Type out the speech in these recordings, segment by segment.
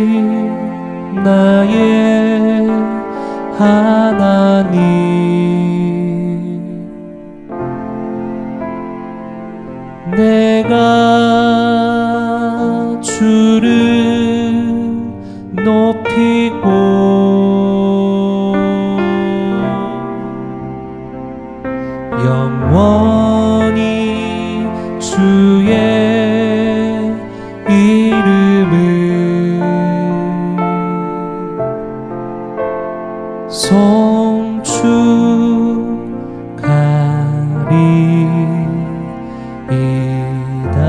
나의 하나님, 내가 주를 높이고 영원히 주의 이름을 송축하리이다.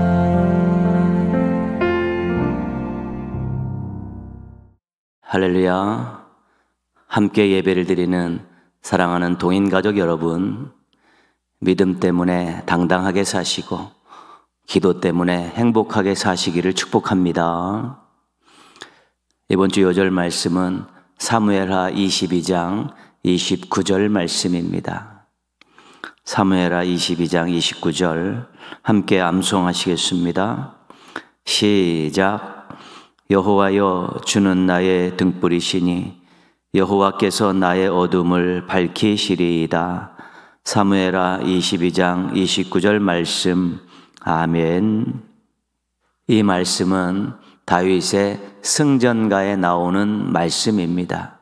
할렐루야. 함께 예배를 드리는 사랑하는 동인가족 여러분, 믿음 때문에 당당하게 사시고 기도 때문에 행복하게 사시기를 축복합니다. 이번 주 요절 말씀은 사무엘하 22장 29절 말씀입니다. 사무엘하 22장 29절 함께 암송하시겠습니다. 시작. 여호와여, 주는 나의 등불이시니 여호와께서 나의 어둠을 밝히시리이다. 사무엘하 22장 29절 말씀. 아멘. 이 말씀은 다윗의 승전가에 나오는 말씀입니다.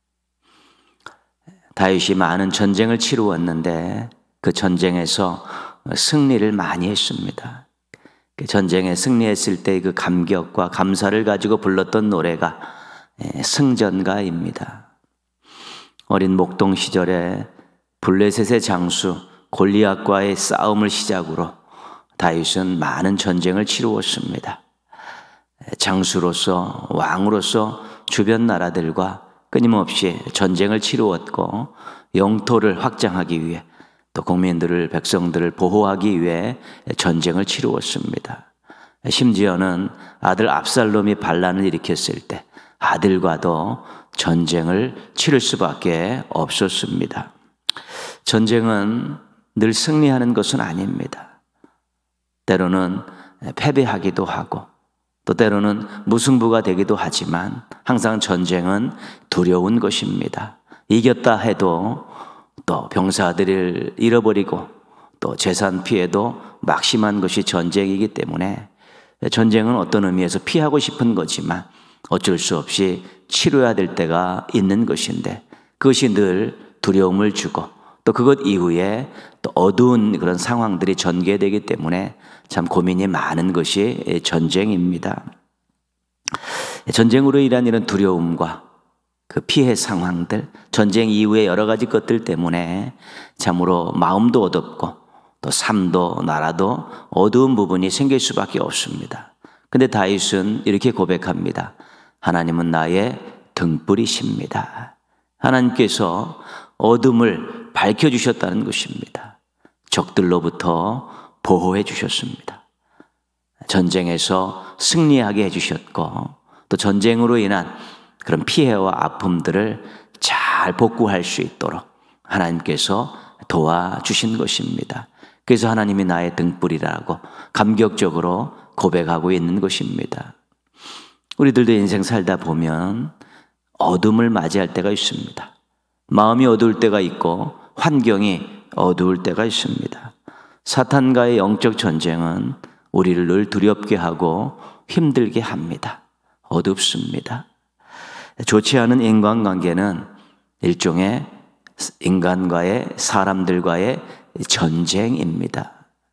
다윗이 많은 전쟁을 치루었는데 그 전쟁에서 승리를 많이 했습니다. 그 전쟁에 승리했을 때 그 감격과 감사를 가지고 불렀던 노래가 승전가입니다. 어린 목동 시절에 블레셋의 장수 골리앗과의 싸움을 시작으로 다윗은 많은 전쟁을 치루었습니다. 장수로서, 왕으로서 주변 나라들과 끊임없이 전쟁을 치루었고 영토를 확장하기 위해 또 국민들을, 백성들을 보호하기 위해 전쟁을 치루었습니다. 심지어는 아들 압살롬이 반란을 일으켰을 때 아들과도 전쟁을 치를 수밖에 없었습니다. 전쟁은 늘 승리하는 것은 아닙니다. 때로는 패배하기도 하고 또 때로는 무승부가 되기도 하지만 항상 전쟁은 두려운 것입니다. 이겼다 해도 또 병사들을 잃어버리고 또 재산 피해도 막심한 것이 전쟁이기 때문에 전쟁은 어떤 의미에서 피하고 싶은 거지만 어쩔 수 없이 치러야 될 때가 있는 것인데 그것이 늘 두려움을 주고 또 그것 이후에 또 어두운 그런 상황들이 전개되기 때문에 참 고민이 많은 것이 전쟁입니다. 전쟁으로 인한 이런 두려움과 그 피해 상황들, 전쟁 이후의 여러 가지 것들 때문에 참으로 마음도 어둡고 또 삶도 나라도 어두운 부분이 생길 수밖에 없습니다. 근데 다윗은 이렇게 고백합니다. 하나님은 나의 등불이십니다. 하나님께서 어둠을 밝혀주셨다는 것입니다. 적들로부터 보호해 주셨습니다. 전쟁에서 승리하게 해주셨고 또 전쟁으로 인한 그런 피해와 아픔들을 잘 복구할 수 있도록 하나님께서 도와주신 것입니다. 그래서 하나님이 나의 등불이라고 감격적으로 고백하고 있는 것입니다. 우리들도 인생 살다 보면 어둠을 맞이할 때가 있습니다. 마음이 어두울 때가 있고 환경이 어두울 때가 있습니다. 사탄과의 영적 전쟁은 우리를 늘 두렵게 하고 힘들게 합니다. 어둡습니다. 좋지 않은 인간관계는 일종의 인간과의, 사람들과의 전쟁입니다.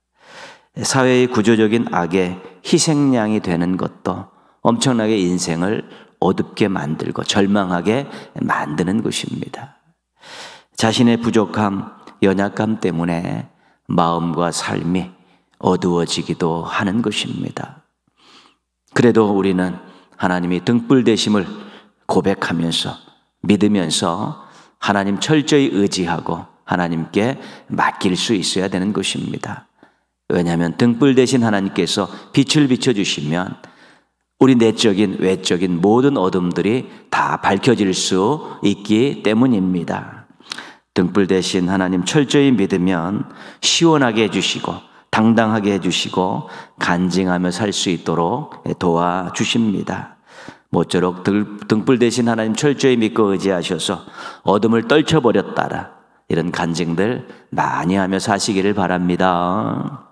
사회의 구조적인 악의 희생양이 되는 것도 엄청나게 인생을 어둡게 만들고 절망하게 만드는 것입니다. 자신의 부족함, 연약함 때문에 마음과 삶이 어두워지기도 하는 것입니다. 그래도 우리는 하나님이 등불 되심을 고백하면서 믿으면서 하나님 철저히 의지하고 하나님께 맡길 수 있어야 되는 것입니다. 왜냐하면 등불 되신 하나님께서 빛을 비춰주시면 우리 내적인 외적인 모든 어둠들이 다 밝혀질 수 있기 때문입니다. 등불 대신 하나님 철저히 믿으면 시원하게 해주시고 당당하게 해주시고 간증하며 살 수 있도록 도와주십니다. 모쪼록 등불 대신 하나님 철저히 믿고 의지하셔서 어둠을 떨쳐버렸다라, 이런 간증들 많이 하며 사시기를 바랍니다.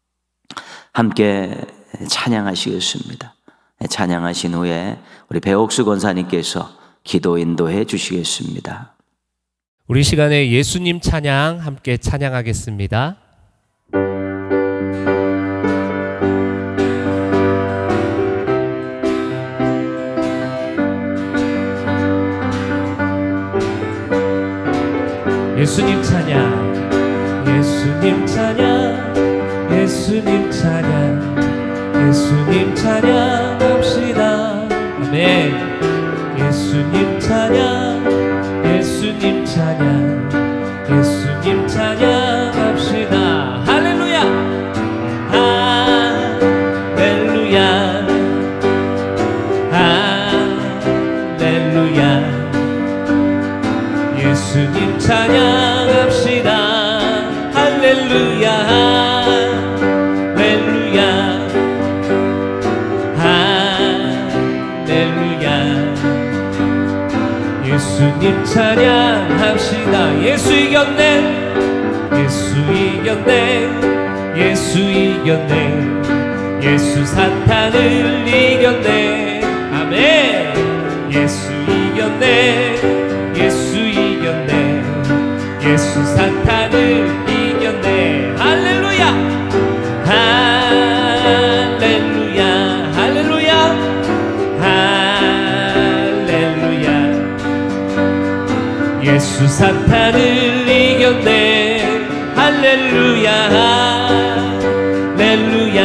함께 찬양하시겠습니다. 찬양하신 후에 우리 배옥수 권사님께서 기도 인도해 주시겠습니다. 우리 시간에 예수님 찬양 함께 찬양하겠습니다. 예수님 찬양, 예수님 찬양, 예수님 찬양, 예수님 찬양합시다. 아멘. 예수님 찬양, 예수님 찬양, 예수님 찬양합시다. 할렐루야, 할렐루야, 할렐루야. 예수님 찬양합시다. 할렐루야, 할렐루야, 할렐루야. 예수님 찬양합시다. 예수 이겼네, 예수 이겼네, 예수 이겼네, 예수 사탄을 이겼네. 아멘. 예수 이겼네, 예수 이겼네, 예수 사탄을 이겼네. 할렐루야, 할렐루야, 할렐루야, 할렐루야. 예수 사탄을 이겼네. 할렐루야, 할렐루야,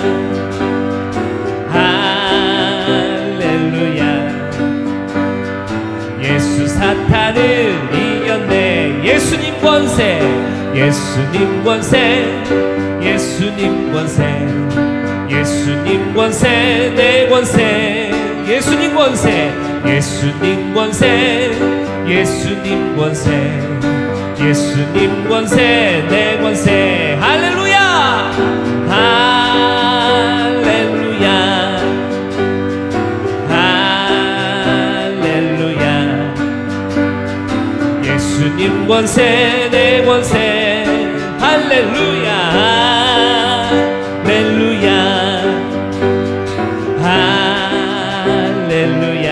할렐루야. 예수 사탄을 이겼네. 예수님 권세, 예수님 권세, 예수님 권세, 예수님 권세, 내 권세. 예수님 권세, 예수님 권세, 예수님 권세, 예수님 권세, 내 권세. 할렐루야, 할렐루야, 할렐루야. 예수님 권세, 내 권세. 할렐루야, 할렐루야, 할렐루야.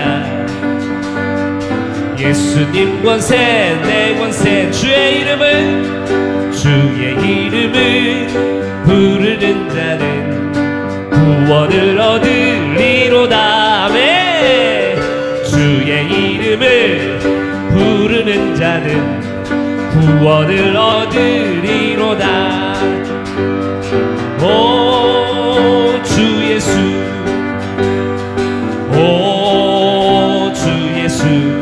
예수님 권세, 내 권세. 주의 이름을, 주의 이름을 부르는 자는 구원을 얻으리로다. 아멘. 주의 이름을 부르는 자는 구원을 얻으리로다. 오 주 예수, 오 주 예수.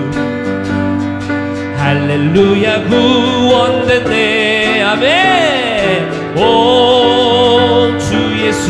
할렐루야, 구원됐네. 아멘. 오 주 예수,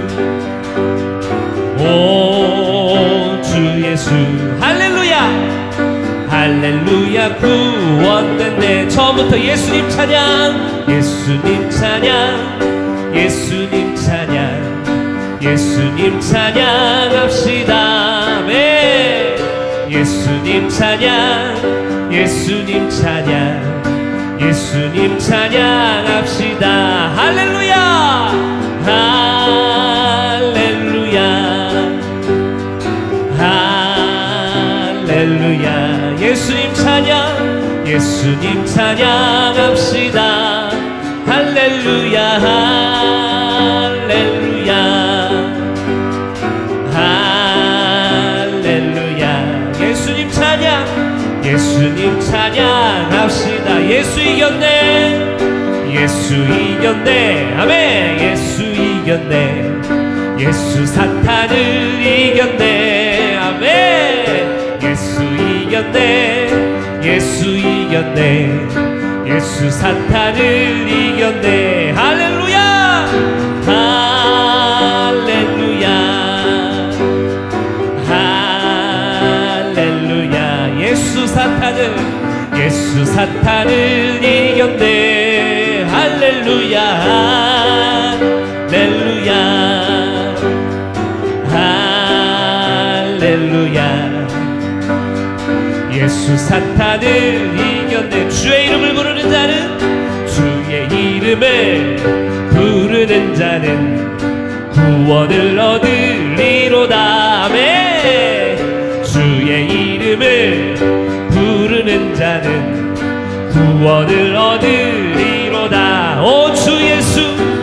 오 주 예수. 할렐루야, 할렐루야, 구원됐네. 처음부터 예수님 찬양, 예수님 찬양, 예수님 찬양, 예수님 찬양합시다. 아멘. 예수님 찬양, 예수님 찬양, 예수님 찬양합시다. 할렐루야, 할렐루야, 할렐루야. 예수님 찬양, 예수님 찬양합시다. 할렐루야, 할렐루야, 할렐루야. 예수님 찬양, 예수님 찬양합시다. 예수 이겼네, 예수 이겼네. 아멘. 예수 이겼네, 예수 사탄을 이겼네. 아멘. 예수 이겼네, 예수 이겼네, 예수 사탄을 이겼네. 할렐루야, 할렐루야, 할렐루야. 예수 사탄을, 예수 사탄을 이겼네. 할렐루야, 할렐루야, 할렐루야. 할렐루야. 예수 사탄을 이겼네. 주의 이름을 부르는 자는, 주의 이름을 부르는 자는 구원을 얻으리로다. 아멘. 주의 이름을 부르는 자는 구원을 얻으리로다. 오 주 예수,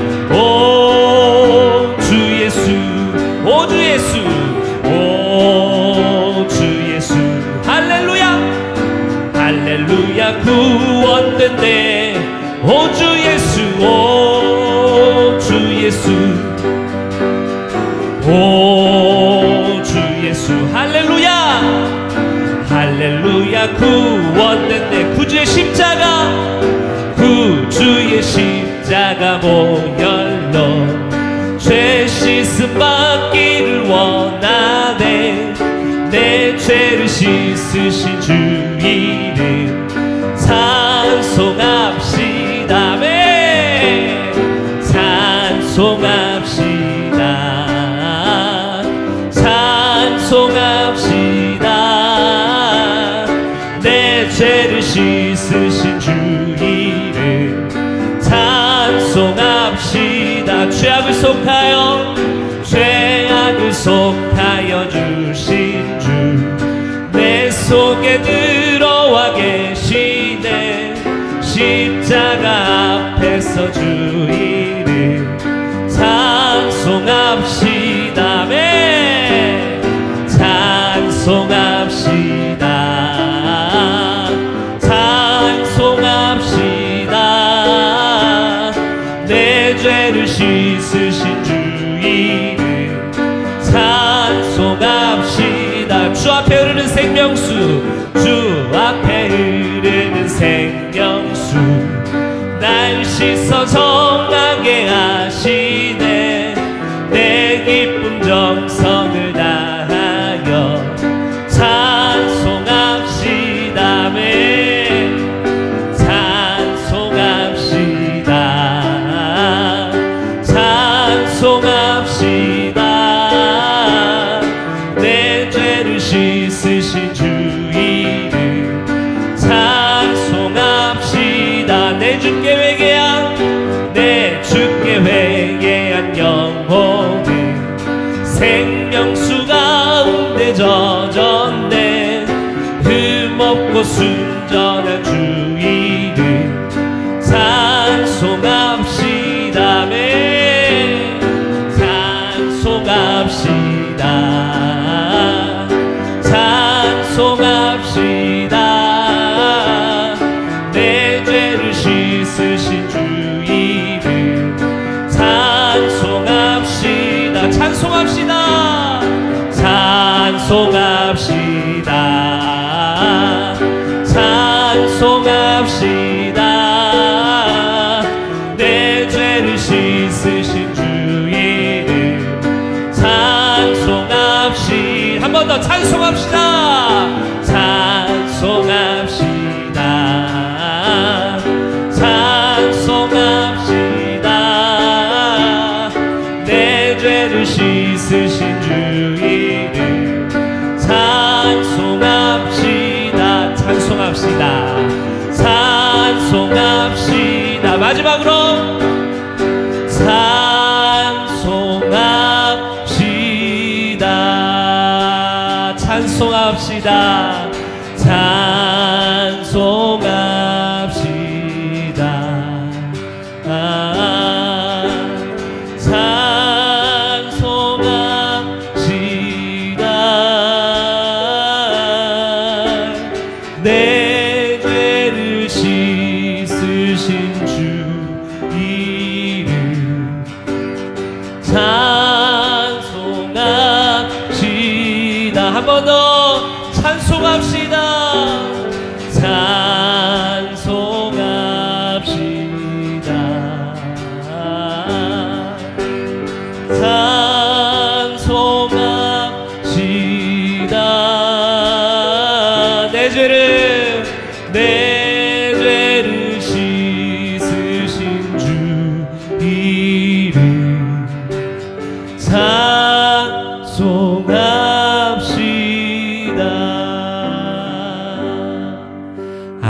오 주 예수, 오 주 예수, 오 주 예수. 할렐루야, 할렐루야. 구원된대. 오 주 예수, 오 주 예수, 오 주 예수. 할렐루야, 할렐루야. 구원된대. 구주의 십자가, 구주의 십자가 보혈로 죄 씻음 받기를 원하네. 내 죄를 씻으신 주 이름 찬송합시다. 네. 찬송합시다. 찬송합시다. 내 죄를 씻으신 주 이름 찬송합시다. 죄악을 속하여, 죄악을 속하여 주신 주 내 속에 들어와 계시네. 십자가 앞에서 주 이름 찬송합시다. 네. 찬송합시다. 찬송합시다. 내 죄를 씻으신 주 이름 찬송합시다. 주 앞에 흐르는 생명수, 주 앞에 흐르는 생명수 날 씻어 정하게 하시네. 내 기쁨 정성을 다하여 찬송합시다. 네. 찬송합시다. 찬송합시다. 내 죄를 씻으신 주 이름 찬송합시다. 내 주께 회개한, 내 주께 회개한 영혼은 생명수 가운데 젖었네. 흠없고 순전한 주 이름 찬송합시다. 네. 찬송합시다. 찬송합시다. 내 죄를 씻으신 주 이름 찬송합시다. 찬송합시다. 찬송합시다. 찬송합시다. 내 죄를 씻으신 주 이름 찬송합시다. 한 번 더 찬송합시다. 찬송합시다. 찬송합시다. 내 죄를 씻으신 주 이름 찬송합시다. 찬송합시다. 찬송합시다. 마지막으로 찬송합시다. 찬송합시다. 찬송합시다. 찬송합시다. 내 죄를 씻으신 주 이름 찬송합시다. 한 번 더 찬송합시다. 찬송합시다. 찬송합시다. 내 죄를 씻으신 주 이름 찬송합시다.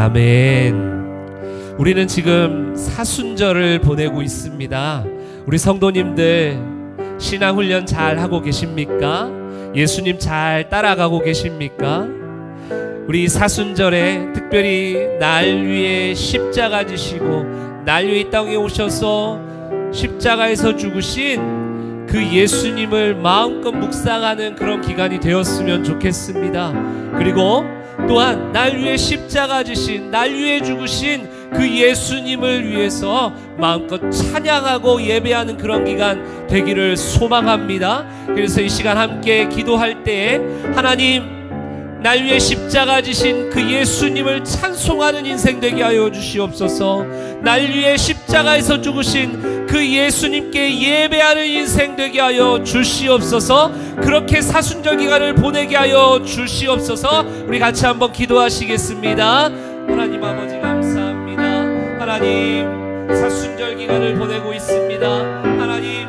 아멘. 우리는 지금 사순절을 보내고 있습니다. 우리 성도님들 신앙훈련 잘 하고 계십니까? 예수님 잘 따라가고 계십니까? 우리 사순절에 특별히 날 위해 십자가 지시고 날 위해 이 땅에 오셔서 십자가에서 죽으신 그 예수님을 마음껏 묵상하는 그런 기간이 되었으면 좋겠습니다. 그리고 또한 날 위해 십자가 지신, 날 위해 죽으신 그 예수님을 위해서 마음껏 찬양하고 예배하는 그런 기간 되기를 소망합니다. 그래서 이 시간 함께 기도할 때에 하나님, 날 위해 십자가 지신 그 예수님을 찬송하는 인생 되게 하여 주시옵소서. 날 위해 십자가에서 죽으신 그 예수님께 예배하는 인생 되게 하여 주시옵소서. 그렇게 사순절 기간을 보내게 하여 주시옵소서. 우리 같이 한번 기도하시겠습니다. 하나님 아버지 감사합니다. 하나님, 사순절 기간을 보내고 있습니다. 하나님,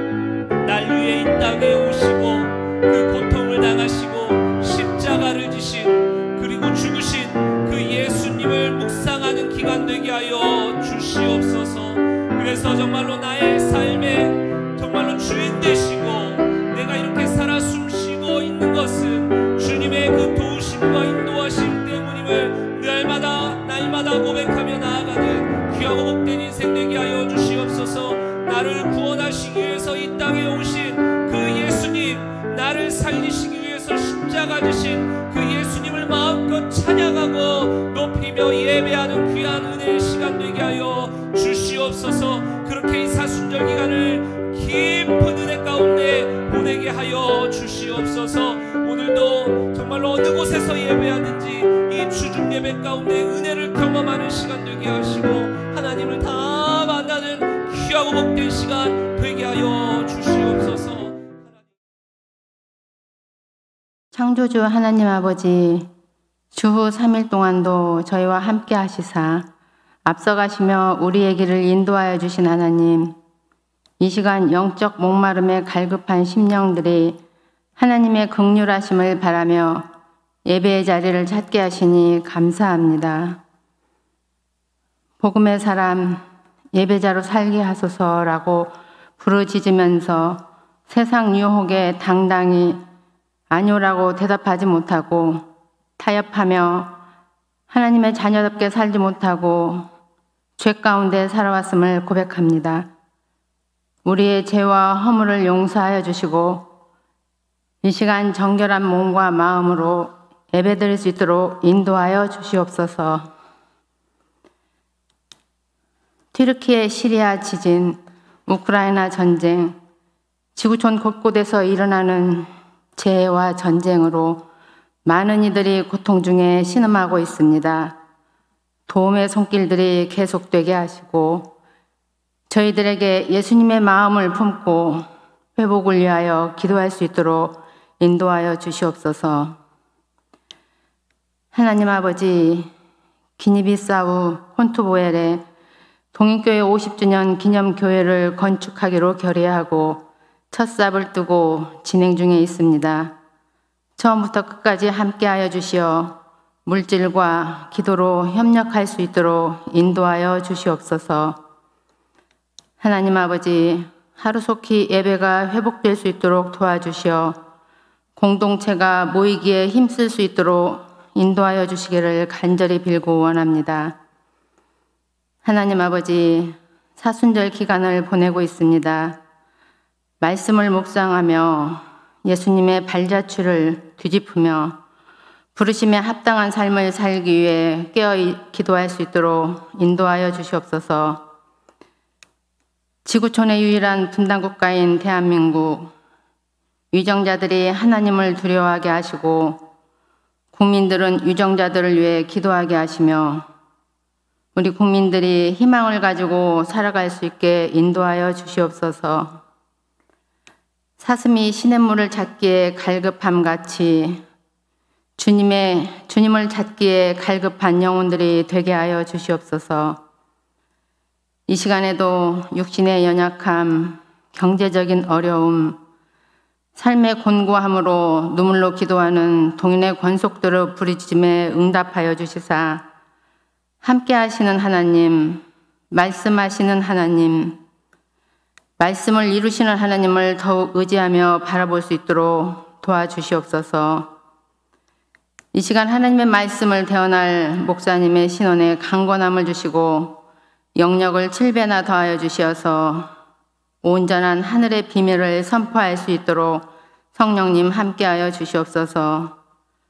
날 위해 이 땅에 오시고 그 고통을 당하시고 십자가를 지신, 그리고 죽으신 그 예수님을 묵상하는 기간 되게 하여 주시옵소서. 그래서 정말로 나의 삶에 정말로 주인 되시고 내가 이렇게 살아 숨쉬고 있는 것은 주님의 그 도우심과 인도하심 때문임을 날마다 고백하며 나아가는 귀하고 복된 인생 되게 하여 주시옵소서. 나를 구원하시기 위해서 이 땅에 오신 그 예수님, 나를 살리시기 위해서 십자가 지신 그 예수님을 마음껏 찬양하고 높이며 예배하는 귀한 은혜의 시간 되게 하여 주시옵소서. 그렇게 이 사순절 기간을 깊은 은혜 가운데 보내게 하여 주시옵소서. 오늘도 정말로 어느 곳에서 예배하든지 이 주중 예배 가운데 은혜를 경험하는 시간 되게 하시고 하나님을 다 만나는 귀하고 복된 시간 되게 하여 주시옵소서. 창조주 하나님 아버지, 주후 3일 동안도 저희와 함께 하시사 앞서가시며 우리의 길을 인도하여 주신 하나님, 이 시간 영적 목마름에 갈급한 심령들이 하나님의 긍휼하심을 바라며 예배의 자리를 찾게 하시니 감사합니다. 복음의 사람 예배자로 살게 하소서라고 부르짖으면서 세상 유혹에 당당히 아니오라고 대답하지 못하고 타협하며 하나님의 자녀답게 살지 못하고 죄 가운데 살아왔음을 고백합니다. 우리의 죄와 허물을 용서하여 주시고 이 시간 정결한 몸과 마음으로 예배드릴 수 있도록 인도하여 주시옵소서. 튀르키예 시리아 지진, 우크라이나 전쟁, 지구촌 곳곳에서 일어나는 재해와 전쟁으로 많은 이들이 고통 중에 신음하고 있습니다. 도움의 손길들이 계속되게 하시고 저희들에게 예수님의 마음을 품고 회복을 위하여 기도할 수 있도록 인도하여 주시옵소서. 하나님 아버지, 기니비사우 폰투보엘에 동인교회 50주년 기념교회를 건축하기로 결의하고 첫 삽을 뜨고 진행 중에 있습니다. 처음부터 끝까지 함께하여 주시어 물질과 기도로 협력할 수 있도록 인도하여 주시옵소서. 하나님 아버지, 하루속히 예배가 회복될 수 있도록 도와주시어 공동체가 모이기에 힘쓸 수 있도록 인도하여 주시기를 간절히 빌고 원합니다. 하나님 아버지, 사순절 기간을 보내고 있습니다. 말씀을 묵상하며 예수님의 발자취를 뒤집으며 부르심에 합당한 삶을 살기 위해 깨어 기도할 수 있도록 인도하여 주시옵소서. 지구촌의 유일한 분단국가인 대한민국, 위정자들이 하나님을 두려워하게 하시고 국민들은 유정자들을 위해 기도하게 하시며 우리 국민들이 희망을 가지고 살아갈 수 있게 인도하여 주시옵소서. 사슴이 시냇물을 찾기에 갈급함같이 주님을 찾기에 갈급한 영혼들이 되게 하여 주시옵소서. 이 시간에도 육신의 연약함, 경제적인 어려움, 삶의 곤고함으로 눈물로 기도하는 동인의 권속들의 부르짖음에 응답하여 주시사 함께 하시는 하나님, 말씀하시는 하나님, 말씀을 이루시는 하나님을 더욱 의지하며 바라볼 수 있도록 도와주시옵소서. 이 시간 하나님의 말씀을 대언할 목사님의 신원에 강건함을 주시고 영력을 7배나 더하여 주시어서 온전한 하늘의 비밀을 선포할 수 있도록 성령님 함께하여 주시옵소서.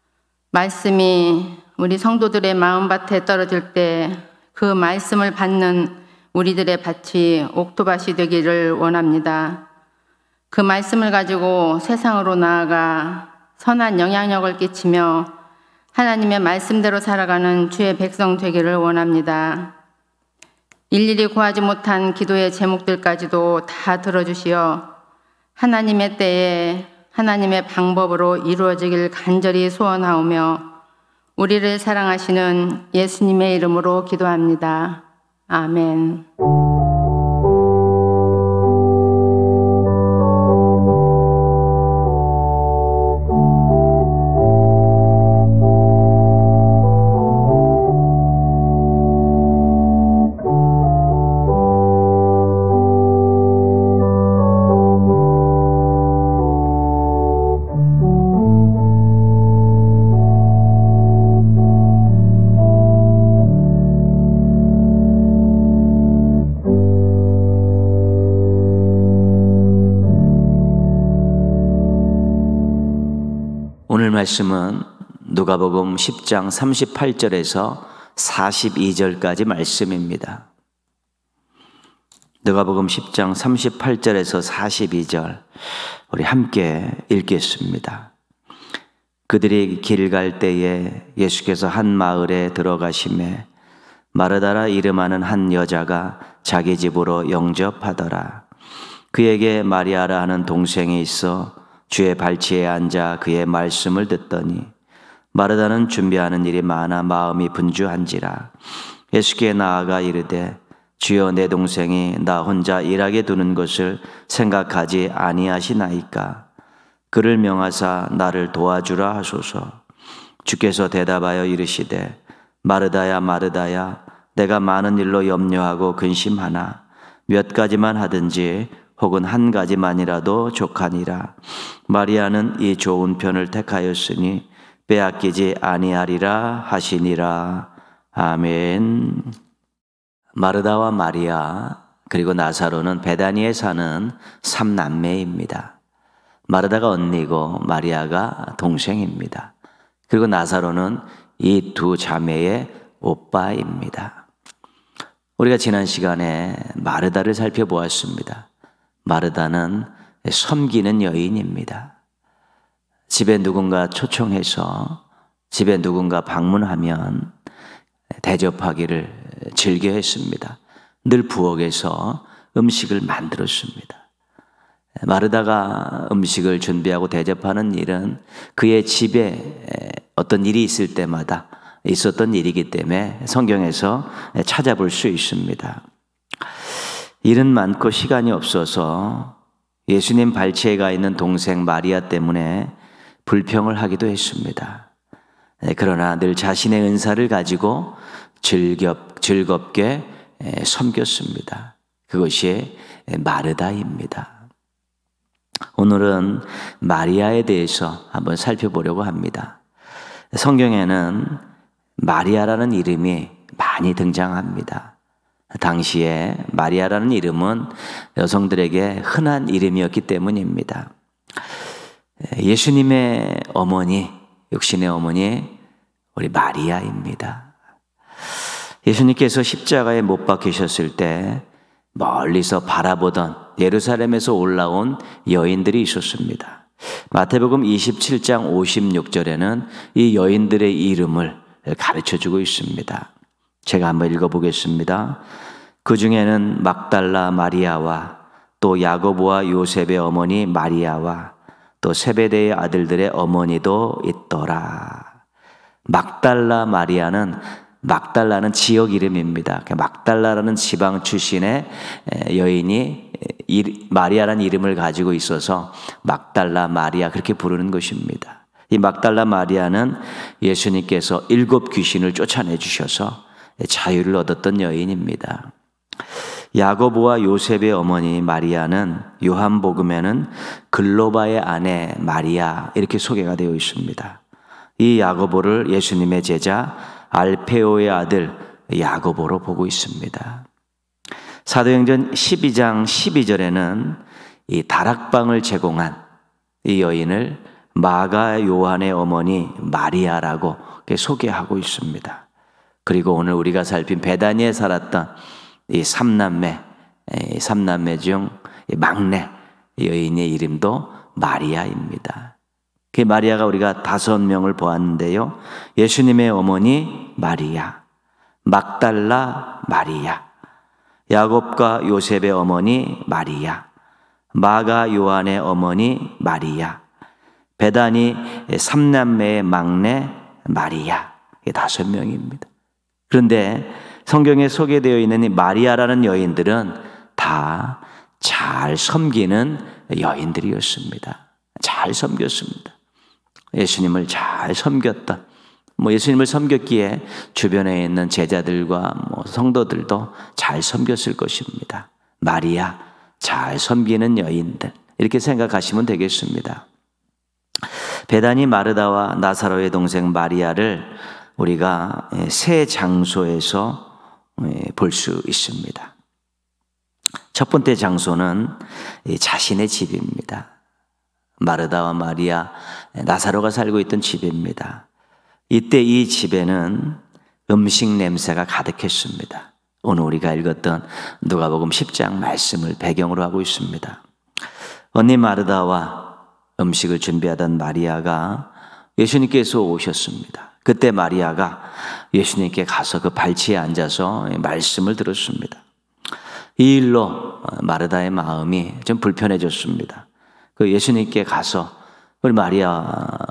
말씀이 우리 성도들의 마음밭에 떨어질 때 그 말씀을 받는 우리들의 밭이 옥토밭이 되기를 원합니다. 그 말씀을 가지고 세상으로 나아가 선한 영향력을 끼치며 하나님의 말씀대로 살아가는 주의 백성 되기를 원합니다. 일일이 구하지 못한 기도의 제목들까지도 다 들어주시어 하나님의 때에 하나님의 방법으로 이루어지길 간절히 소원하오며 우리를 사랑하시는 예수님의 이름으로 기도합니다. 아멘. 오늘 말씀은 누가복음 10장 38절에서 42절까지 말씀입니다. 누가복음 10장 38절에서 42절 우리 함께 읽겠습니다. 그들이 길 갈 때에 예수께서 한 마을에 들어가시매 마르다라 이름하는 한 여자가 자기 집으로 영접하더라. 그에게 마리아라 하는 동생이 있어 주의 발치에 앉아 그의 말씀을 듣더니 마르다는 준비하는 일이 많아 마음이 분주한지라. 예수께 나아가 이르되 주여 내 동생이 나 혼자 일하게 두는 것을 생각하지 아니하시나이까. 그를 명하사 나를 도와주라 하소서. 주께서 대답하여 이르시되 마르다야 마르다야 내가 많은 일로 염려하고 근심하나 몇 가지만 하든지 혹은 한 가지만이라도 족하니라. 마리아는 이 좋은 편을 택하였으니 빼앗기지 아니하리라 하시니라. 아멘. 마르다와 마리아 그리고 나사로는 베다니에 사는 3남매입니다. 마르다가 언니고 마리아가 동생입니다. 그리고 나사로는 이 두 자매의 오빠입니다. 우리가 지난 시간에 마르다를 살펴보았습니다. 마르다는 섬기는 여인입니다. 집에 누군가 초청해서 집에 누군가 방문하면 대접하기를 즐겨했습니다. 늘 부엌에서 음식을 만들었습니다. 마르다가 음식을 준비하고 대접하는 일은 그의 집에 어떤 일이 있을 때마다 있었던 일이기 때문에 성경에서 찾아볼 수 있습니다. 일은 많고 시간이 없어서 예수님 발치에 가 있는 동생 마리아 때문에 불평을 하기도 했습니다. 그러나 늘 자신의 은사를 가지고 즐겁게 섬겼습니다. 그것이 마르다입니다. 오늘은 마리아에 대해서 한번 살펴보려고 합니다. 성경에는 마리아라는 이름이 많이 등장합니다. 당시에 마리아라는 이름은 여성들에게 흔한 이름이었기 때문입니다. 예수님의 어머니, 육신의 어머니 우리 마리아입니다. 예수님께서 십자가에 못 박히셨을 때 멀리서 바라보던 예루살렘에서 올라온 여인들이 있었습니다. 마태복음 27장 56절에는 이 여인들의 이름을 가르쳐주고 있습니다. 제가 한번 읽어보겠습니다. 그 중에는 막달라 마리아와 또 야고보와 요셉의 어머니 마리아와 또 세베대의 아들들의 어머니도 있더라. 막달라는 지역 이름입니다. 막달라라는 지방 출신의 여인이 마리아라는 이름을 가지고 있어서 막달라 마리아 그렇게 부르는 것입니다. 이 막달라 마리아는 예수님께서 7 귀신을 쫓아내 주셔서 자유를 얻었던 여인입니다. 야고보와 요셉의 어머니 마리아는 요한복음에는 글로바의 아내 마리아 이렇게 소개가 되어 있습니다. 이 야고보를 예수님의 제자 알페오의 아들 야고보로 보고 있습니다. 사도행전 12장 12절에는 이 다락방을 제공한 이 여인을 마가 요한의 어머니 마리아라고 소개하고 있습니다. 그리고 오늘 우리가 살핀 베다니에 살았던 이 삼남매 중 막내 여인의 이름도 마리아입니다. 그 마리아가 우리가 5명을 보았는데요. 예수님의 어머니 마리아, 막달라 마리아, 야곱과 요셉의 어머니 마리아, 마가 요한의 어머니 마리아, 베다니 삼남매의 막내 마리아, 이 5명입니다. 그런데 성경에 소개되어 있는 이 마리아라는 여인들은 다 잘 섬기는 여인들이었습니다. 잘 섬겼습니다. 예수님을 잘 섬겼던, 예수님을 섬겼기에 주변에 있는 제자들과 성도들도 잘 섬겼을 것입니다. 마리아, 잘 섬기는 여인들, 이렇게 생각하시면 되겠습니다. 베다니 마르다와 나사로의 동생 마리아를 우리가 세 장소에서 볼 수 있습니다. 첫 번째 장소는 자신의 집입니다. 마르다와 마리아, 나사로가 살고 있던 집입니다. 이때 이 집에는 음식 냄새가 가득했습니다. 오늘 우리가 읽었던 누가복음 10장 말씀을 배경으로 하고 있습니다. 언니 마르다와 음식을 준비하던 마리아가 예수님께서 오셨습니다. 그때 마리아가 예수님께 가서 그 발치에 앉아서 말씀을 들었습니다. 이 일로 마르다의 마음이 좀 불편해졌습니다. 그 예수님께 가서 우리 마리아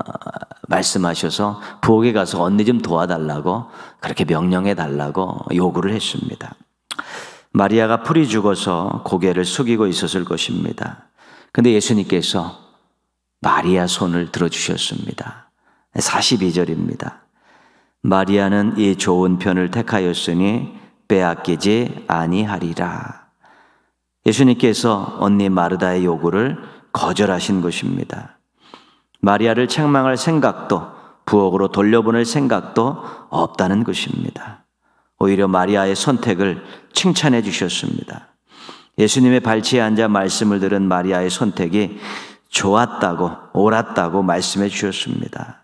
말씀하셔서 부엌에 가서 언니 좀 도와달라고 그렇게 명령해 달라고 요구를 했습니다. 마리아가 풀이 죽어서 고개를 숙이고 있었을 것입니다. 근데 예수님께서 마리아 손을 들어주셨습니다. 42절입니다. 마리아는 이 좋은 편을 택하였으니 빼앗기지 아니하리라. 예수님께서 언니 마르다의 요구를 거절하신 것입니다. 마리아를 책망할 생각도 부엌으로 돌려보낼 생각도 없다는 것입니다. 오히려 마리아의 선택을 칭찬해 주셨습니다. 예수님의 발치에 앉아 말씀을 들은 마리아의 선택이 좋았다고, 옳았다고 말씀해 주셨습니다.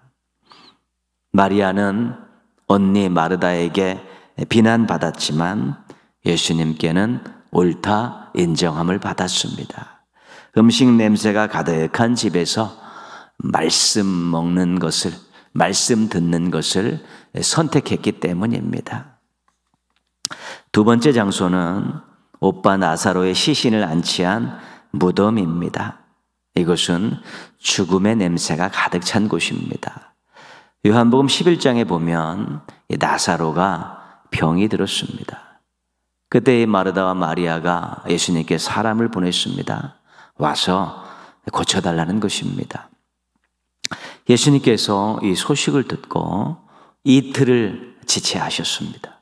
마리아는 언니 마르다에게 비난받았지만 예수님께는 옳다 인정함을 받았습니다. 음식 냄새가 가득한 집에서 말씀 먹는 것을, 말씀 듣는 것을 선택했기 때문입니다. 두 번째 장소는 오빠 나사로의 시신을 안치한 무덤입니다. 이것은 죽음의 냄새가 가득 찬 곳입니다. 요한복음 11장에 보면 나사로가 병이 들었습니다. 그때 마르다와 마리아가 예수님께 사람을 보냈습니다. 와서 고쳐달라는 것입니다. 예수님께서 이 소식을 듣고 이틀을 지체하셨습니다.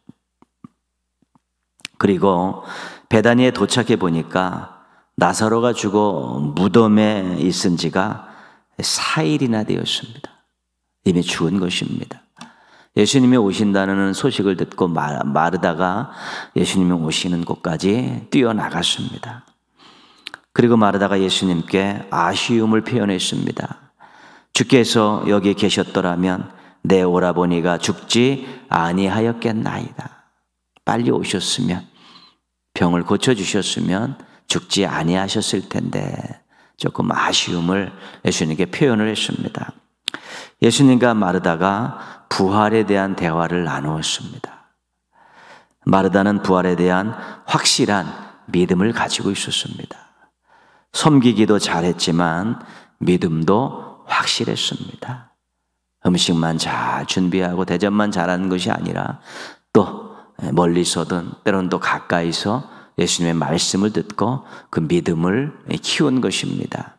그리고 베다니에 도착해 보니까 나사로가 죽어 무덤에 있은 지가 4일이나 되었습니다. 이미 죽은 것입니다. 예수님이 오신다는 소식을 듣고 마르다가 예수님이 오시는 곳까지 뛰어나갔습니다. 그리고 마르다가 예수님께 아쉬움을 표현했습니다. 주께서 여기 계셨더라면 내 오라버니가 죽지 아니하였겠나이다. 빨리 오셨으면, 병을 고쳐주셨으면 죽지 아니하셨을 텐데, 조금 아쉬움을 예수님께 표현을 했습니다. 예수님과 마르다가 부활에 대한 대화를 나누었습니다. 마르다는 부활에 대한 확실한 믿음을 가지고 있었습니다. 섬기기도 잘했지만 믿음도 확실했습니다. 음식만 잘 준비하고 대접만 잘하는 것이 아니라 또 멀리서든 때로는 또 가까이서 예수님의 말씀을 듣고 그 믿음을 키운 것입니다.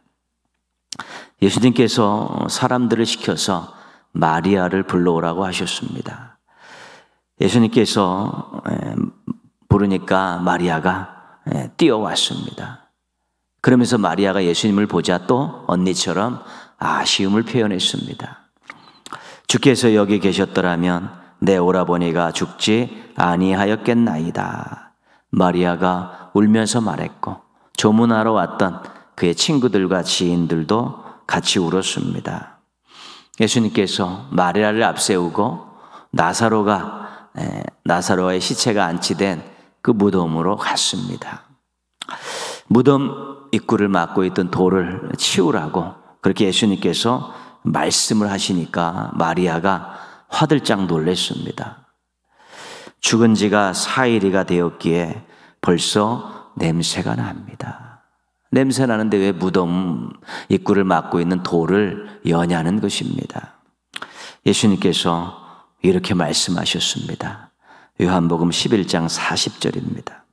예수님께서 사람들을 시켜서 마리아를 불러오라고 하셨습니다. 예수님께서 부르니까 마리아가 뛰어왔습니다. 그러면서 마리아가 예수님을 보자 또 언니처럼 아쉬움을 표현했습니다. 주께서 여기 계셨더라면 내 오라버니가 죽지 아니하였겠나이다. 마리아가 울면서 말했고 조문하러 왔던 그의 친구들과 지인들도 같이 울었습니다. 예수님께서 마리아를 앞세우고 나사로의 시체가 안치된 그 무덤으로 갔습니다. 무덤 입구를 막고 있던 돌을 치우라고 그렇게 예수님께서 말씀을 하시니까 마리아가 화들짝 놀랐습니다. 죽은 지가 4일이가 되었기에 벌써 냄새가 납니다. 냄새 나는데 왜 무덤 입구를 막고 있는 돌을 여냐는 것입니다. 예수님께서 이렇게 말씀하셨습니다. 요한복음 11장 40절입니다.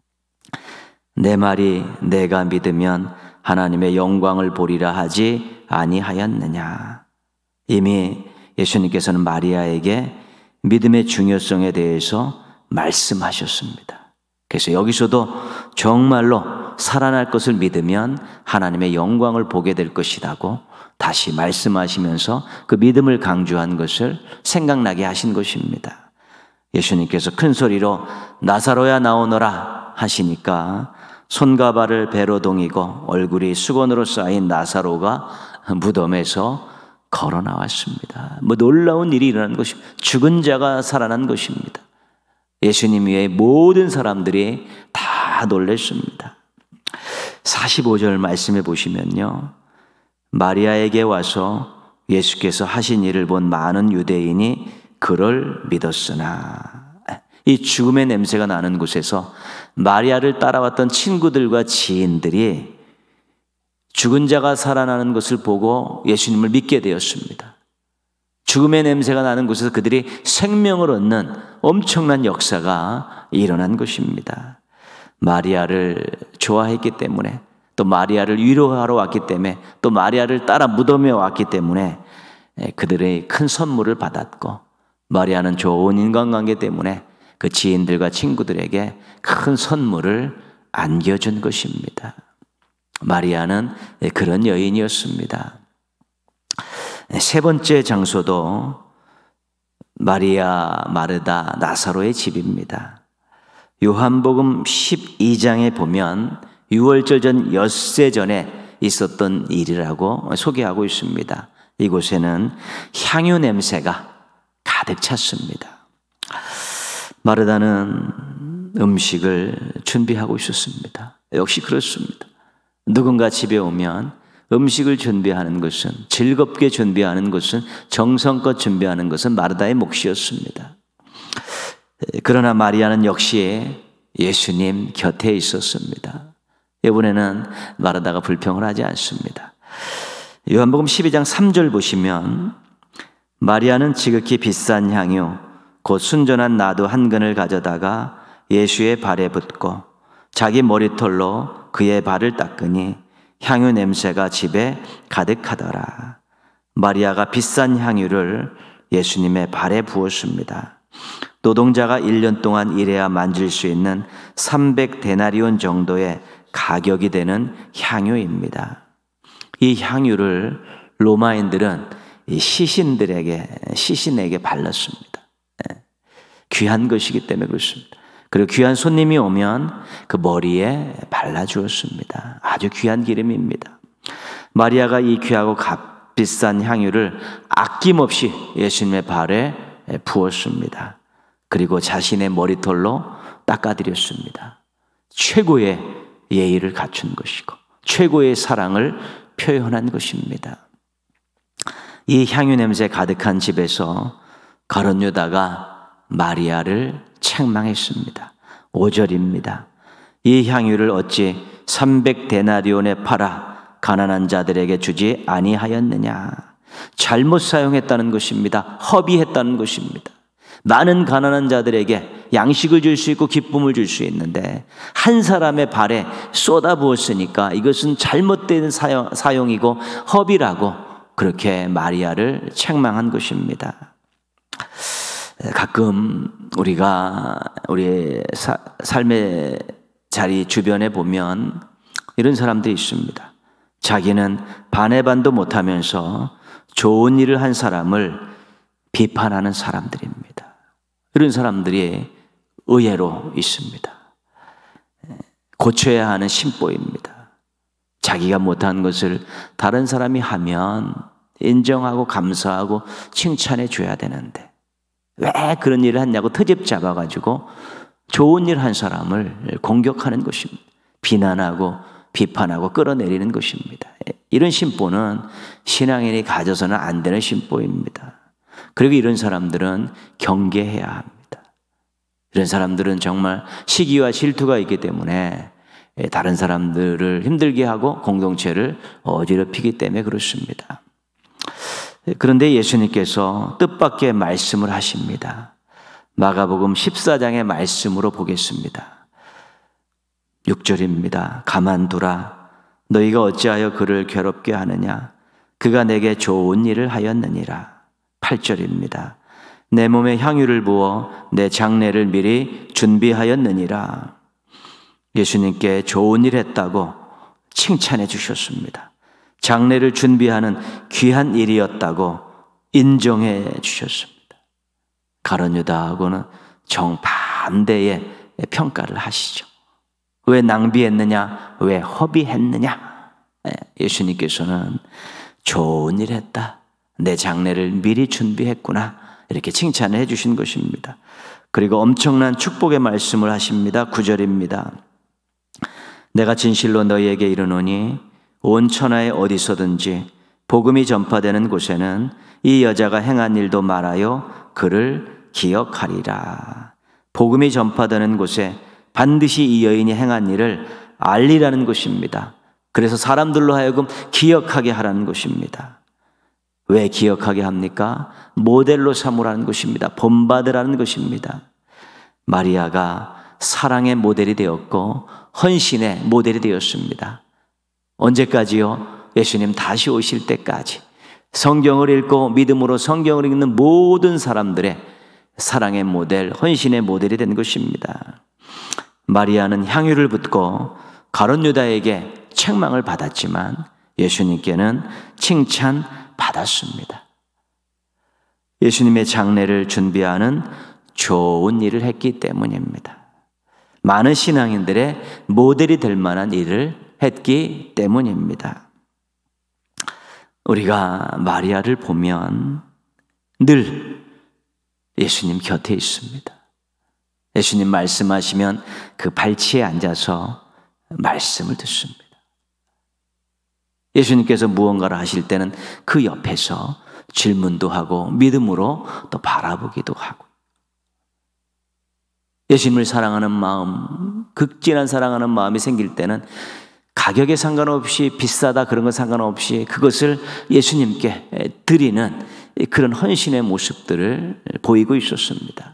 내 말이 내가 믿으면 하나님의 영광을 보리라 하지 아니하였느냐. 이미 예수님께서는 마리아에게 믿음의 중요성에 대해서 말씀하셨습니다. 그래서 여기서도 정말로 살아날 것을 믿으면 하나님의 영광을 보게 될 것이라고 다시 말씀하시면서 그 믿음을 강조한 것을 생각나게 하신 것입니다. 예수님께서 큰 소리로 나사로야 나오너라 하시니까 손과 발을 배로 동이고 얼굴이 수건으로 쌓인 나사로가 무덤에서 걸어 나왔습니다. 놀라운 일이 일어난 것입니다. 죽은 자가 살아난 것입니다. 예수님 외에 모든 사람들이 다 놀랐습니다. 45절 말씀해 보시면요, 마리아에게 와서 예수께서 하신 일을 본 많은 유대인이 그를 믿었으나, 이 죽음의 냄새가 나는 곳에서 마리아를 따라왔던 친구들과 지인들이 죽은 자가 살아나는 것을 보고 예수님을 믿게 되었습니다. 죽음의 냄새가 나는 곳에서 그들이 생명을 얻는 엄청난 역사가 일어난 것입니다. 마리아를 좋아했기 때문에, 또 마리아를 위로하러 왔기 때문에, 또 마리아를 따라 무덤에 왔기 때문에 그들의 큰 선물을 받았고, 마리아는 좋은 인간관계 때문에 그 지인들과 친구들에게 큰 선물을 안겨준 것입니다. 마리아는 그런 여인이었습니다. 세 번째 장소도 마리아, 마르다, 나사로의 집입니다. 요한복음 12장에 보면 6월절 전 엿새 전에 있었던 일이라고 소개하고 있습니다. 이곳에는 향유 냄새가 가득 찼습니다. 마르다는 음식을 준비하고 있었습니다. 역시 그렇습니다. 누군가 집에 오면 음식을 준비하는 것은, 즐겁게 준비하는 것은, 정성껏 준비하는 것은 마르다의 몫이었습니다. 그러나 마리아는 역시 예수님 곁에 있었습니다. 이번에는 마르다가 불평을 하지 않습니다. 요한복음 12장 3절 보시면, 마리아는 지극히 비싼 향유 곧 순전한 나도 한 근을 가져다가 예수의 발에 붓고 자기 머리털로 그의 발을 닦으니 향유 냄새가 집에 가득하더라. 마리아가 비싼 향유를 예수님의 발에 부었습니다. 노동자가 1년 동안 일해야 만질 수 있는 300데나리온 정도의 가격이 되는 향유입니다. 이 향유를 로마인들은 이 시신에게 발랐습니다. 귀한 것이기 때문에 그렇습니다. 그리고 귀한 손님이 오면 그 머리에 발라주었습니다. 아주 귀한 기름입니다. 마리아가 이 귀하고 값비싼 향유를 아낌없이 예수님의 발에 부었습니다. 그리고 자신의 머리털로 닦아드렸습니다. 최고의 예의를 갖춘 것이고 최고의 사랑을 표현한 것입니다. 이 향유 냄새 가득한 집에서 가룟 유다가 마리아를 책망했습니다. 5절입니다. 이 향유를 어찌 300데나리온에 팔아 가난한 자들에게 주지 아니하였느냐. 잘못 사용했다는 것입니다. 허비했다는 것입니다. 많은 가난한 자들에게 양식을 줄 수 있고 기쁨을 줄 수 있는데 한 사람의 발에 쏟아부었으니까 이것은 잘못된 사용이고 허비라고 그렇게 마리아를 책망한 것입니다. 가끔 우리가 우리의 삶의 자리 주변에 보면 이런 사람들이 있습니다. 자기는 반의 반도 못하면서 좋은 일을 한 사람을 비판하는 사람들입니다. 이런 사람들이 의외로 있습니다. 고쳐야 하는 심보입니다. 자기가 못한 것을 다른 사람이 하면 인정하고 감사하고 칭찬해 줘야 되는데 왜 그런 일을 했냐고 트집 잡아가지고 좋은 일 한 사람을 공격하는 것입니다. 비난하고 비판하고 끌어내리는 것입니다. 이런 심보는 신앙인이 가져서는 안 되는 심보입니다. 그리고 이런 사람들은 경계해야 합니다. 이런 사람들은 정말 시기와 질투가 있기 때문에 다른 사람들을 힘들게 하고 공동체를 어지럽히기 때문에 그렇습니다. 그런데 예수님께서 뜻밖의 말씀을 하십니다. 마가복음 14장의 말씀으로 보겠습니다. 6절입니다. 가만두라. 너희가 어찌하여 그를 괴롭게 하느냐? 그가 내게 좋은 일을 하였느니라. 8절입니다. 내 몸에 향유를 부어 내 장례를 미리 준비하였느니라. 예수님께 좋은 일 했다고 칭찬해 주셨습니다. 장례를 준비하는 귀한 일이었다고 인정해 주셨습니다. 가룟 유다하고는 정반대의 평가를 하시죠. 왜 낭비했느냐? 왜 허비했느냐? 예수님께서는 좋은 일 했다. 내 장례를 미리 준비했구나. 이렇게 칭찬을 해 주신 것입니다. 그리고 엄청난 축복의 말씀을 하십니다. 9절입니다. 내가 진실로 너희에게 이르노니 온 천하에 어디서든지 복음이 전파되는 곳에는 이 여자가 행한 일도 말하여 그를 기억하리라. 복음이 전파되는 곳에 반드시 이 여인이 행한 일을 알리라는 것입니다. 그래서 사람들로 하여금 기억하게 하라는 것입니다. 왜 기억하게 합니까? 모델로 삼으라는 것입니다. 본받으라는 것입니다. 마리아가 사랑의 모델이 되었고 헌신의 모델이 되었습니다. 언제까지요? 예수님 다시 오실 때까지. 성경을 읽고 믿음으로 성경을 읽는 모든 사람들의 사랑의 모델, 헌신의 모델이 된 것입니다. 마리아는 향유를 붓고 가룟 유다에게 책망을 받았지만 예수님께는 칭찬받았습니다. 예수님의 장례를 준비하는 좋은 일을 했기 때문입니다. 많은 신앙인들의 모델이 될 만한 일을 했기 때문입니다. 우리가 마리아를 보면 늘 예수님 곁에 있습니다. 예수님 말씀하시면 그 발치에 앉아서 말씀을 듣습니다. 예수님께서 무언가를 하실 때는 그 옆에서 질문도 하고 믿음으로 또 바라보기도 하고, 예수님을 사랑하는 마음, 극진한 사랑하는 마음이 생길 때는 가격에 상관없이 비싸다 그런 거 상관없이 그것을 예수님께 드리는 그런 헌신의 모습들을 보이고 있었습니다.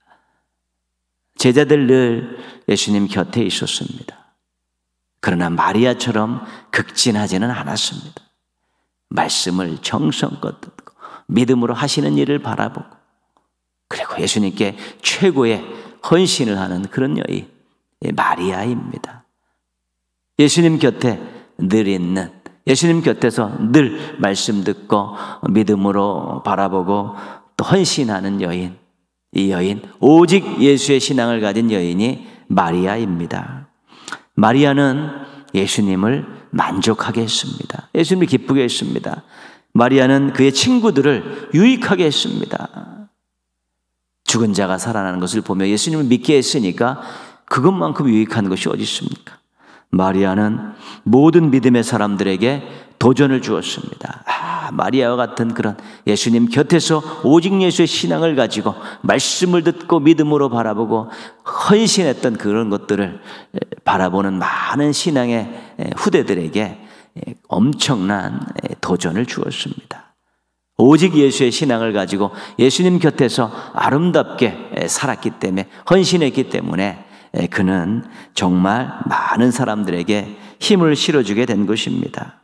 제자들 늘 예수님 곁에 있었습니다. 그러나 마리아처럼 극진하지는 않았습니다. 말씀을 정성껏 듣고 믿음으로 하시는 일을 바라보고, 그리고 예수님께 최고의 헌신을 하는 그런 여인 마리아입니다. 예수님 곁에 늘 있는, 예수님 곁에서 늘 말씀 듣고 믿음으로 바라보고 또 헌신하는 여인, 이 여인, 오직 예수의 신앙을 가진 여인이 마리아입니다. 마리아는 예수님을 만족하게 했습니다. 예수님을 기쁘게 했습니다. 마리아는 그의 친구들을 유익하게 했습니다. 죽은 자가 살아나는 것을 보며 예수님을 믿게 했으니까 그것만큼 유익한 것이 어디 있습니까? 마리아는 모든 믿음의 사람들에게 도전을 주었습니다. 마리아와 같은 그런 예수님 곁에서 오직 예수의 신앙을 가지고 말씀을 듣고 믿음으로 바라보고 헌신했던 그런 것들을 바라보는 많은 신앙의 후대들에게 엄청난 도전을 주었습니다. 오직 예수의 신앙을 가지고 예수님 곁에서 아름답게 살았기 때문에, 헌신했기 때문에 그는 정말 많은 사람들에게 힘을 실어주게 된 것입니다.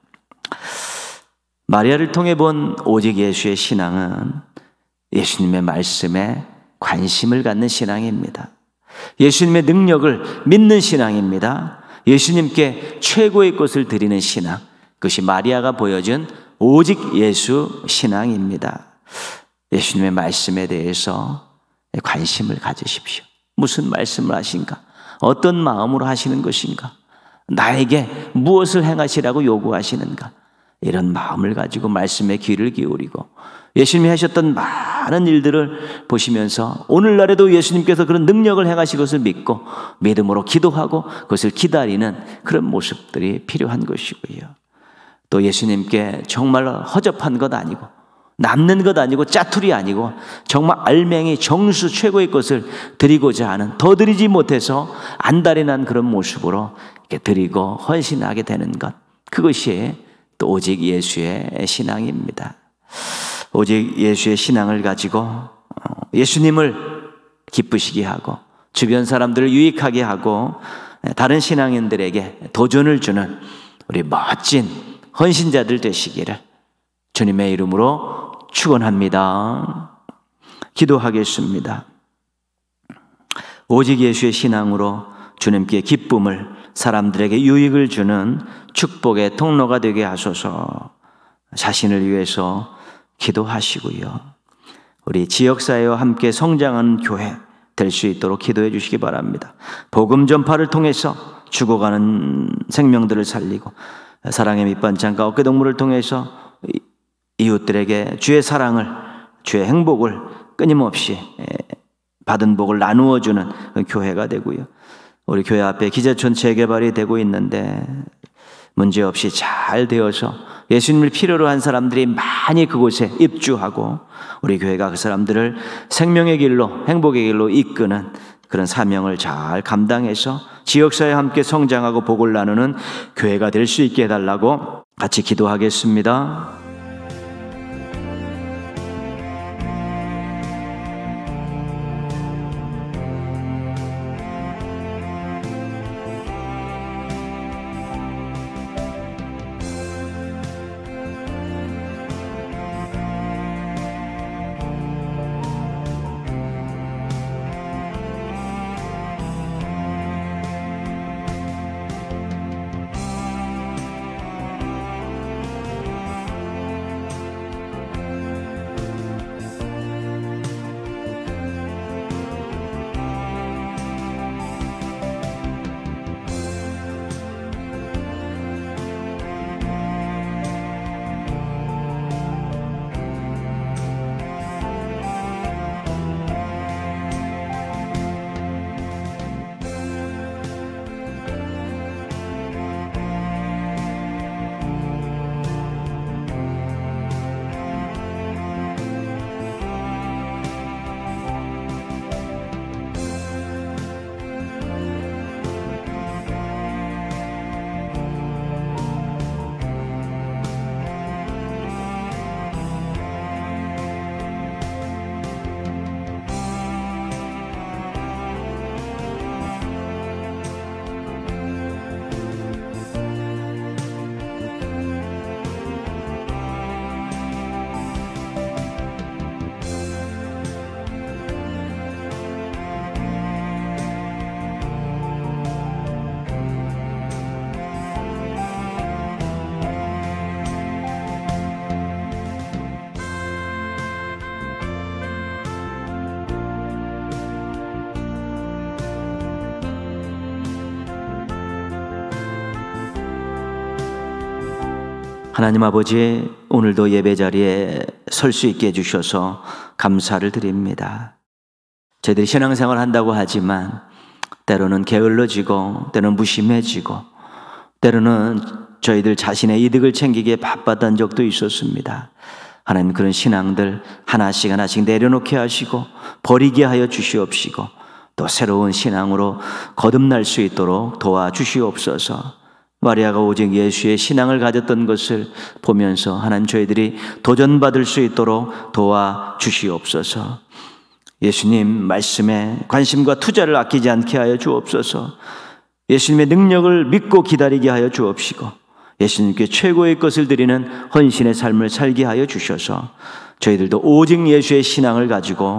마리아를 통해 본 오직 예수의 신앙은 예수님의 말씀에 관심을 갖는 신앙입니다. 예수님의 능력을 믿는 신앙입니다. 예수님께 최고의 것을 드리는 신앙, 그것이 마리아가 보여준 오직 예수 신앙입니다. 예수님의 말씀에 대해서 관심을 가지십시오. 무슨 말씀을 하신가? 어떤 마음으로 하시는 것인가? 나에게 무엇을 행하시라고 요구하시는가? 이런 마음을 가지고 말씀에 귀를 기울이고 예수님이 하셨던 많은 일들을 보시면서 오늘날에도 예수님께서 그런 능력을 행하실 것을 믿고 믿음으로 기도하고 그것을 기다리는 그런 모습들이 필요한 것이고요. 또 예수님께 정말 허접한 것 아니고 남는 것 아니고 짜투리 아니고 정말 알맹이 정수 최고의 것을 드리고자 하는, 더 드리지 못해서 안달이 난 그런 모습으로 이렇게 드리고 헌신하게 되는 것, 그것이 또 오직 예수의 신앙입니다. 오직 예수의 신앙을 가지고 예수님을 기쁘시게 하고 주변 사람들을 유익하게 하고 다른 신앙인들에게 도전을 주는 우리 멋진 헌신자들 되시기를 주님의 이름으로 축원합니다. 기도하겠습니다. 오직 예수의 신앙으로 주님께 기쁨을, 사람들에게 유익을 주는 축복의 통로가 되게 하소서. 자신을 위해서 기도하시고요. 우리 지역사회와 함께 성장하는 교회 될 수 있도록 기도해 주시기 바랍니다. 복음 전파를 통해서 죽어가는 생명들을 살리고 사랑의 밑반찬과 어깨동무를 통해서 이웃들에게 주의 사랑을, 주의 행복을 끊임없이 받은 복을 나누어 주는 교회가 되고요. 우리 교회 앞에 기자촌 재개발이 되고 있는데 문제없이 잘 되어서 예수님을 필요로 한 사람들이 많이 그곳에 입주하고 우리 교회가 그 사람들을 생명의 길로, 행복의 길로 이끄는 그런 사명을 잘 감당해서 지역사회와 함께 성장하고 복을 나누는 교회가 될 수 있게 해달라고 같이 기도하겠습니다. 하나님 아버지, 오늘도 예배 자리에 설 수 있게 해주셔서 감사를 드립니다. 저희들이 신앙생활 한다고 하지만 때로는 게을러지고 때로는 무심해지고 때로는 저희들 자신의 이득을 챙기기에 바빴던 적도 있었습니다. 하나님, 그런 신앙들 하나씩 하나씩 내려놓게 하시고 버리게 하여 주시옵시고 또 새로운 신앙으로 거듭날 수 있도록 도와주시옵소서. 마리아가 오직 예수의 신앙을 가졌던 것을 보면서 하나님, 저희들이 도전받을 수 있도록 도와주시옵소서. 예수님 말씀에 관심과 투자를 아끼지 않게 하여 주옵소서. 예수님의 능력을 믿고 기다리게 하여 주옵시고 예수님께 최고의 것을 드리는 헌신의 삶을 살게 하여 주셔서 저희들도 오직 예수의 신앙을 가지고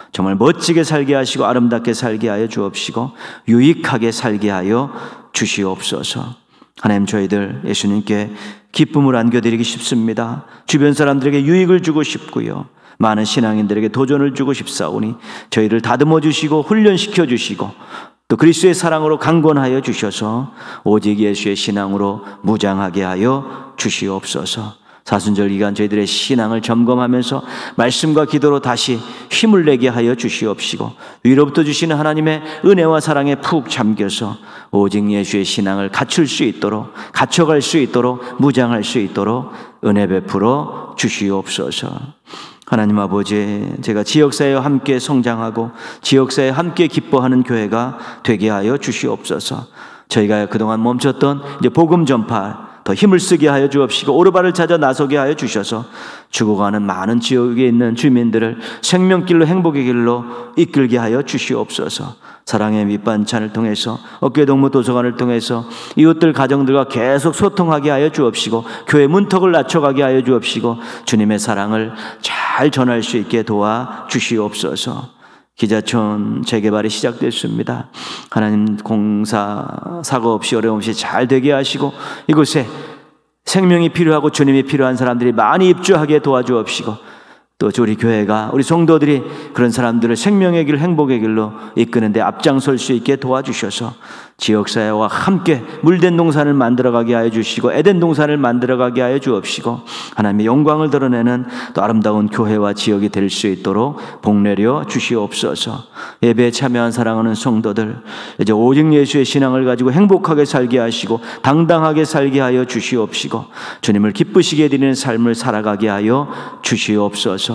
정말 멋지게 살게 하시고 아름답게 살게 하여 주옵시고 유익하게 살게 하여 주시옵소서. 하나님, 저희들 예수님께 기쁨을 안겨드리기 싶습니다. 주변 사람들에게 유익을 주고 싶고요, 많은 신앙인들에게 도전을 주고 싶사오니 저희를 다듬어 주시고 훈련시켜 주시고 또 그리스도의 사랑으로 강건하여 주셔서 오직 예수의 신앙으로 무장하게 하여 주시옵소서. 사순절 기간 저희들의 신앙을 점검하면서 말씀과 기도로 다시 힘을 내게 하여 주시옵시고 위로부터 주시는 하나님의 은혜와 사랑에 푹 잠겨서 오직 예수의 신앙을 갖출 수 있도록, 갖춰갈 수 있도록, 무장할 수 있도록 은혜 베풀어 주시옵소서. 하나님 아버지, 제가 지역사회와 함께 성장하고 지역사회와 함께 기뻐하는 교회가 되게 하여 주시옵소서. 저희가 그동안 멈췄던 이제 복음 전파 더 힘을 쓰게 하여 주옵시고 오르발을 찾아 나서게 하여 주셔서 죽어가는 많은 지역에 있는 주민들을 생명길로, 행복의 길로 이끌게 하여 주시옵소서. 사랑의 밑반찬을 통해서, 어깨동무 도서관을 통해서 이웃들 가정들과 계속 소통하게 하여 주옵시고 교회 문턱을 낮춰가게 하여 주옵시고 주님의 사랑을 잘 전할 수 있게 도와 주시옵소서. 기자촌 재개발이 시작됐습니다. 하나님, 공사 사고 없이 어려움 없이 잘 되게 하시고 이곳에 생명이 필요하고 주님이 필요한 사람들이 많이 입주하게 도와주옵시고 또 우리 교회가, 우리 성도들이 그런 사람들을 생명의 길, 행복의 길로 이끄는데 앞장설 수 있게 도와주셔서 지역사회와 함께 물된 동산을 만들어가게 하여 주시고 에덴 동산을 만들어가게 하여 주옵시고 하나님의 영광을 드러내는 또 아름다운 교회와 지역이 될 수 있도록 복내려 주시옵소서. 예배에 참여한 사랑하는 성도들, 이제 오직 예수의 신앙을 가지고 행복하게 살게 하시고 당당하게 살게 하여 주시옵시고 주님을 기쁘시게 해드리는 삶을 살아가게 하여 주시옵소서.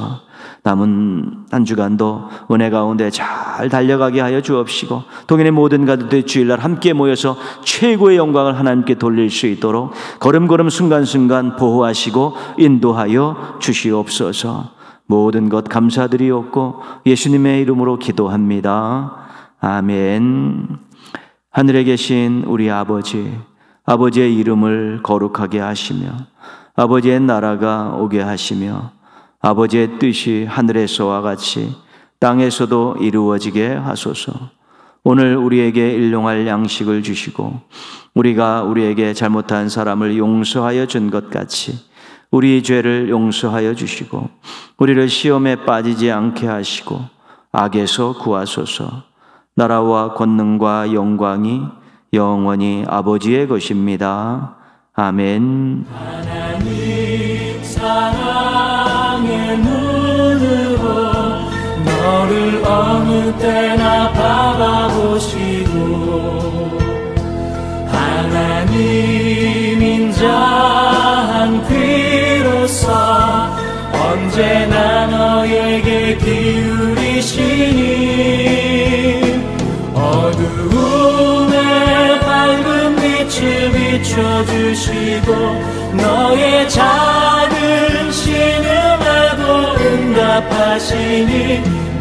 남은 한 주간도 은혜 가운데 잘 달려가게 하여 주옵시고 동인의 모든 가족들이 주일날 함께 모여서 최고의 영광을 하나님께 돌릴 수 있도록 걸음걸음 순간순간 보호하시고 인도하여 주시옵소서. 모든 것 감사드리옵고 예수님의 이름으로 기도합니다. 아멘. 하늘에 계신 우리 아버지, 아버지의 이름을 거룩하게 하시며 아버지의 나라가 오게 하시며 아버지의 뜻이 하늘에서와 같이 땅에서도 이루어지게 하소서. 오늘 우리에게 일용할 양식을 주시고 우리가 우리에게 잘못한 사람을 용서하여 준 것 같이 우리 죄를 용서하여 주시고 우리를 시험에 빠지지 않게 하시고 악에서 구하소서. 나라와 권능과 영광이 영원히 아버지의 것입니다. 아멘. 하나님 사랑의 눈으로 너를 어느 때나 바라보시고 하나님 인자한 귀로서 언제나 너에게 기울이시니 어두움에 밝은 빛을 비춰주시고 너의 작은 신음에도 응답하시니